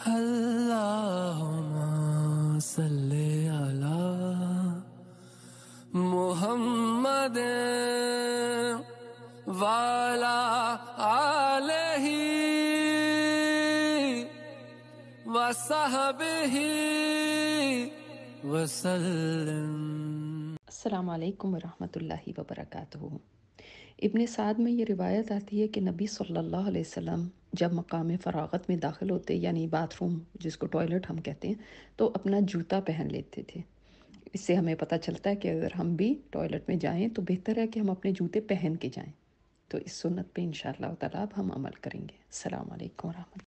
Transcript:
अल्लाहुम्मा सल्ले अला मुहम्मद वाला आलही वसहबिही वसल्लम। अस्सलामु अलैकुम वरहमतुल्लाहि वबरकातुहू। इब्न साद में ये रिवायत आती है कि नबी सल्लल्लाहु अलैहि वसल्लम जब मकाम फ़रागत में दाखिल होते यानी बाथरूम जिसको टॉयलेट हम कहते हैं तो अपना जूता पहन लेते थे। इससे हमें पता चलता है कि अगर हम भी टॉयलेट में जाएं तो बेहतर है कि हम अपने जूते पहन के जाएं। तो इस सुन्नत पे इंशाअल्लाह ताला अब हम अमल करेंगे। अस्सलामु अलैकुम वरहमतुल्लाह।